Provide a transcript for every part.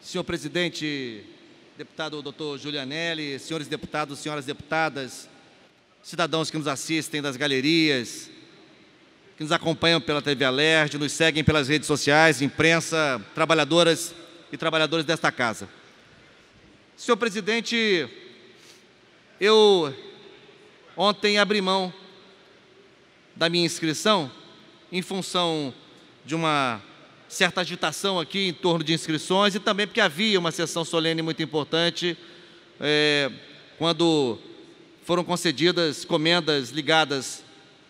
Senhor presidente, deputado Dr. Giulianelli, senhores deputados, senhoras deputadas, cidadãos que nos assistem das galerias, que nos acompanham pela TV Alerj, nos seguem pelas redes sociais, imprensa, trabalhadoras e trabalhadores desta casa. Senhor presidente, eu ontem abri mão da minha inscrição em função de uma certa agitação aqui em torno de inscrições e também porque havia uma sessão solene muito importante quando foram concedidas comendas ligadas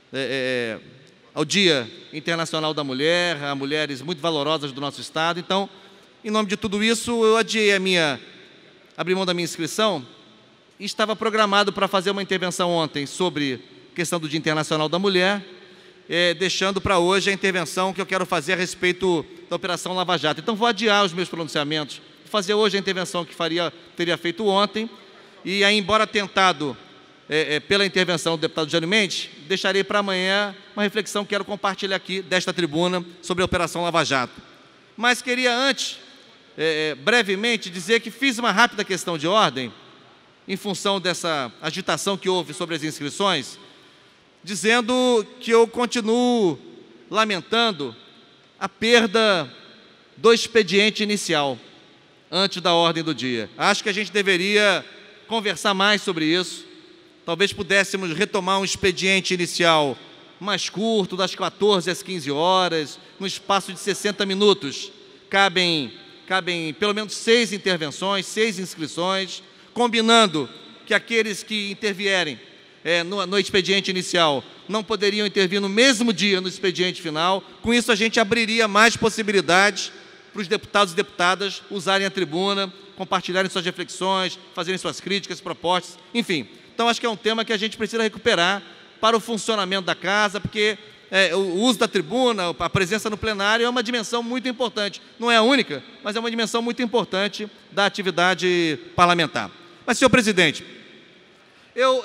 ao Dia Internacional da Mulher, a mulheres muito valorosas do nosso Estado. Então, em nome de tudo isso, eu adiei abri mão da minha inscrição e estava programado para fazer uma intervenção ontem sobre a questão do Dia Internacional da Mulher, deixando para hoje a intervenção que eu quero fazer a respeito da Operação Lava Jato. Então, vou adiar os meus pronunciamentos, vou fazer hoje a intervenção que teria feito ontem, e aí, embora tentado pela intervenção do deputado Jânio Mendes, deixarei para amanhã uma reflexão que quero compartilhar aqui, desta tribuna, sobre a Operação Lava Jato. Mas queria antes, brevemente, dizer que fiz uma rápida questão de ordem, em função dessa agitação que houve sobre as inscrições, dizendo que eu continuo lamentando a perda do expediente inicial antes da ordem do dia. Acho que a gente deveria conversar mais sobre isso. Talvez pudéssemos retomar um expediente inicial mais curto, das 14 às 15 horas, no espaço de 60 minutos. Cabem pelo menos 6 intervenções, 6 inscrições, combinando que aqueles que intervierem no expediente inicial não poderiam intervir no mesmo dia no expediente final. Com isso, a gente abriria mais possibilidades para os deputados e deputadas usarem a tribuna, compartilharem suas reflexões, fazerem suas críticas, propostas, enfim. Então, acho que é um tema que a gente precisa recuperar para o funcionamento da casa, porque o uso da tribuna, a presença no plenário é uma dimensão muito importante. Não é a única, mas é uma dimensão muito importante da atividade parlamentar. Mas, senhor presidente, eu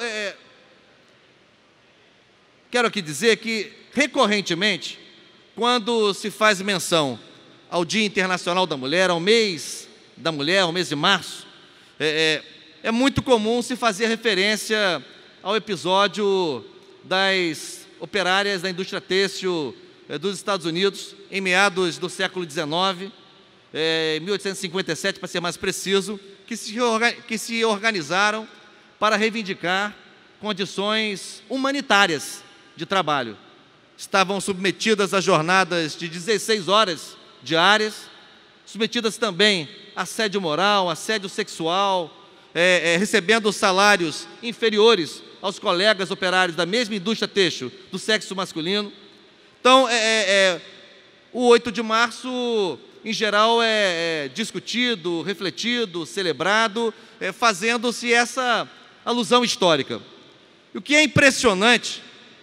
quero aqui dizer que, recorrentemente, quando se faz menção ao Dia Internacional da Mulher, ao mês da mulher, ao mês de março, é muito comum se fazer referência ao episódio das operárias da indústria têxtil dos Estados Unidos, em meados do século XIX, 1857, para ser mais preciso, que se organizaram para reivindicar condições humanitárias de trabalho. Estavam submetidas a jornadas de 16 horas diárias, submetidas também a assédio moral, assédio sexual, recebendo salários inferiores aos colegas operários da mesma indústria têxtil do sexo masculino. Então, o 8 de março, em geral, é discutido, refletido, celebrado, fazendo-se essa alusão histórica. E o que é impressionante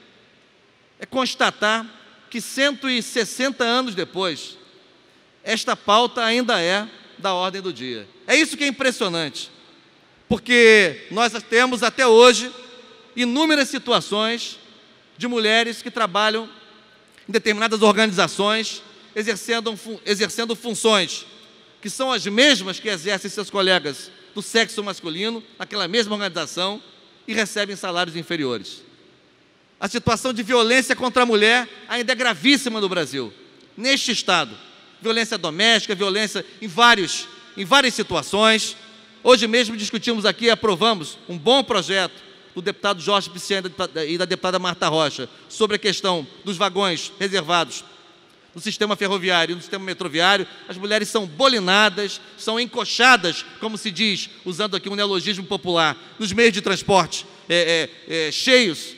é constatar que 160 anos depois, esta pauta ainda é da ordem do dia. É isso que é impressionante, porque nós temos até hoje inúmeras situações de mulheres que trabalham em determinadas organizações, exercendo funções que são as mesmas que exercem seus colegas do sexo masculino, naquela mesma organização, e recebem salários inferiores. A situação de violência contra a mulher ainda é gravíssima no Brasil. Neste Estado, violência doméstica, violência em várias situações. Hoje mesmo discutimos aqui e aprovamos um bom projeto do deputado Jorge Pisciani e da deputada Marta Rocha sobre a questão dos vagões reservados no sistema ferroviário e no sistema metroviário. As mulheres são bolinadas, são encoxadas, como se diz, usando aqui um neologismo popular, nos meios de transporte cheios,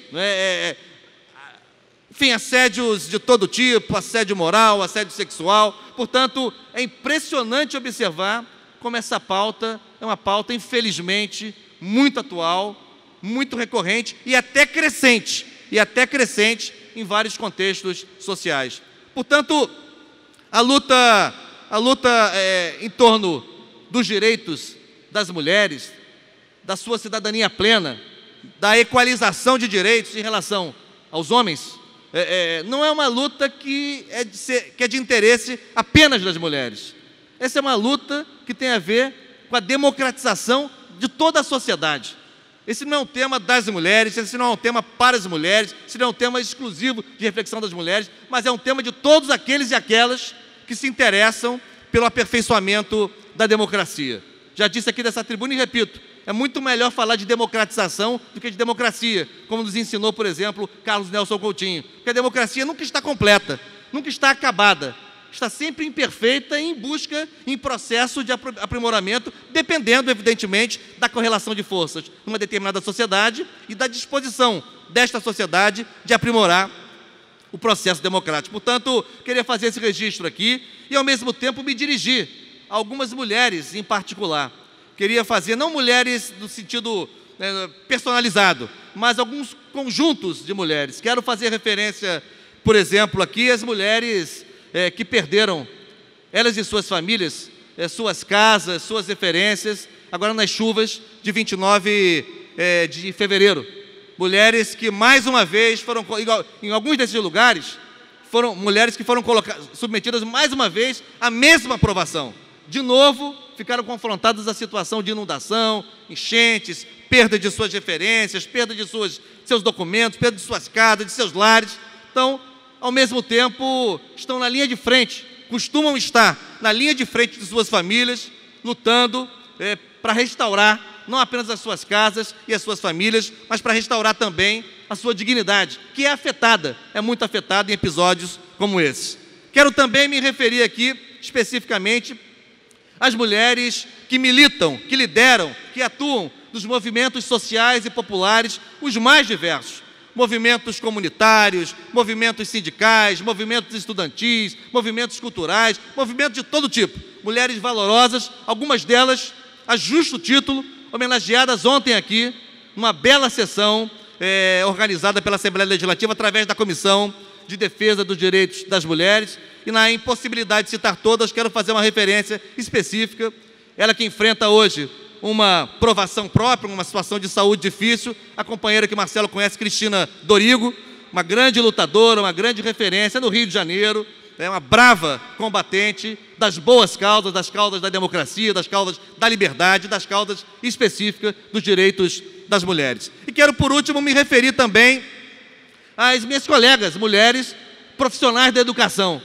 enfim, assédios de todo tipo, assédio moral, assédio sexual. Portanto, é impressionante observar como essa pauta é uma pauta, infelizmente, muito atual, muito recorrente e até crescente em vários contextos sociais. Portanto, a luta em torno dos direitos das mulheres, da sua cidadania plena, da equalização de direitos em relação aos homens, não é uma luta que é de interesse apenas das mulheres. Essa é uma luta que tem a ver com a democratização de toda a sociedade. Esse não é um tema das mulheres, esse não é um tema para as mulheres, esse não é um tema exclusivo de reflexão das mulheres, mas é um tema de todos aqueles e aquelas que se interessam pelo aperfeiçoamento da democracia. Já disse aqui dessa tribuna e repito, é muito melhor falar de democratização do que de democracia, como nos ensinou, por exemplo, Carlos Nelson Coutinho. Porque a democracia nunca está completa, nunca está acabada, está sempre imperfeita, em busca, em processo de aprimoramento, dependendo, evidentemente, da correlação de forças numa determinada sociedade e da disposição desta sociedade de aprimorar o processo democrático. Portanto, queria fazer esse registro aqui e, ao mesmo tempo, me dirigir a algumas mulheres em particular. Queria fazer, não mulheres no sentido personalizado, mas alguns conjuntos de mulheres. Quero fazer referência, por exemplo, aqui às mulheres que perderam, elas e suas famílias, suas casas, suas referências, agora nas chuvas de 29 de fevereiro. Mulheres que, mais uma vez, foram, em alguns desses lugares, foram mulheres que foram submetidas, mais uma vez, à mesma provação. De novo, ficaram confrontadas à situação de inundação, enchentes, perda de suas referências, perda de seus documentos, perda de suas casas, de seus lares. Então, ao mesmo tempo, estão na linha de frente, costumam estar na linha de frente de suas famílias, lutando para restaurar não apenas as suas casas e as suas famílias, mas para restaurar também a sua dignidade, que é afetada, é muito afetada em episódios como esse. Quero também me referir aqui, especificamente, às mulheres que militam, que lideram, que atuam nos movimentos sociais e populares, os mais diversos. Movimentos comunitários, movimentos sindicais, movimentos estudantis, movimentos culturais, movimentos de todo tipo. Mulheres valorosas, algumas delas, a justo título, homenageadas ontem aqui, numa bela sessão organizada pela Assembleia Legislativa através da Comissão de Defesa dos Direitos das Mulheres. E na impossibilidade de citar todas, quero fazer uma referência específica. Ela que enfrenta hoje uma provação própria, uma situação de saúde difícil, a companheira que Marcelo conhece, Cristina Dorigo, uma grande lutadora, uma grande referência no Rio de Janeiro, uma brava combatente das boas causas, das causas da democracia, das causas da liberdade, das causas específicas dos direitos das mulheres. E quero, por último, me referir também às minhas colegas, mulheres profissionais da educação,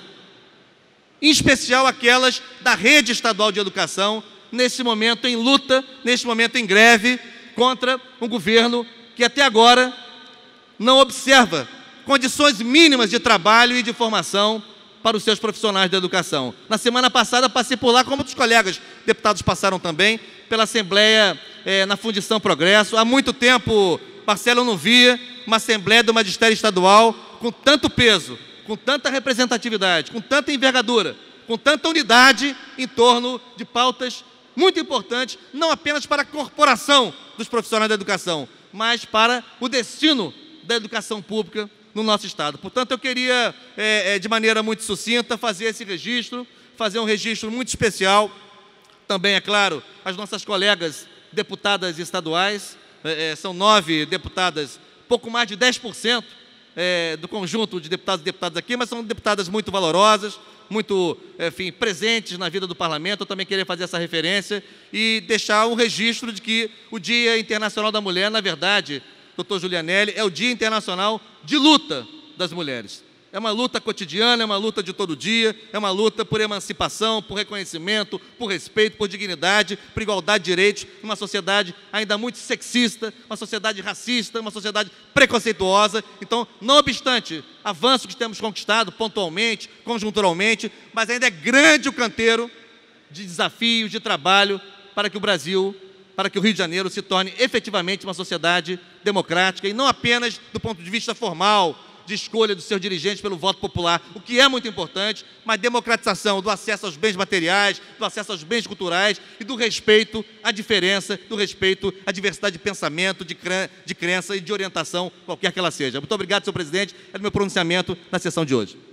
em especial aquelas da rede estadual de educação, nesse momento em luta, neste momento em greve, contra um governo que até agora não observa condições mínimas de trabalho e de formação para os seus profissionais da educação. Na semana passada passei por lá, como outros colegas deputados passaram também, pela Assembleia na Fundição Progresso. Há muito tempo, Marcelo, não via uma Assembleia do Magistério Estadual com tanto peso, com tanta representatividade, com tanta envergadura, com tanta unidade em torno de pautas muito importantes, não apenas para a corporação dos profissionais da educação, mas para o destino da educação pública no nosso Estado. Portanto, eu queria, de maneira muito sucinta, fazer esse registro, fazer um registro muito especial, também, é claro, as nossas colegas deputadas estaduais, são 9 deputadas, pouco mais de 10% do conjunto de deputados e deputadas aqui, mas são deputadas muito valorosas, muito, enfim, presentes na vida do parlamento. Eu também queria fazer essa referência e deixar um registro de que o Dia Internacional da Mulher, na verdade, doutor Julianelli, é o Dia Internacional de luta das mulheres. É uma luta cotidiana, é uma luta de todo dia, é uma luta por emancipação, por reconhecimento, por respeito, por dignidade, por igualdade de direitos, numa sociedade ainda muito sexista, uma sociedade racista, uma sociedade preconceituosa. Então, não obstante avanços que temos conquistado pontualmente, conjunturalmente, mas ainda é grande o canteiro de desafios, de trabalho para que o Brasil, para que o Rio de Janeiro se torne efetivamente uma sociedade democrática e não apenas do ponto de vista formal, de escolha dos seus dirigentes pelo voto popular, o que é muito importante, mas democratização do acesso aos bens materiais, do acesso aos bens culturais e do respeito à diferença, do respeito à diversidade de pensamento, de crença e de orientação, qualquer que ela seja. Muito obrigado, senhor presidente. É o meu pronunciamento na sessão de hoje.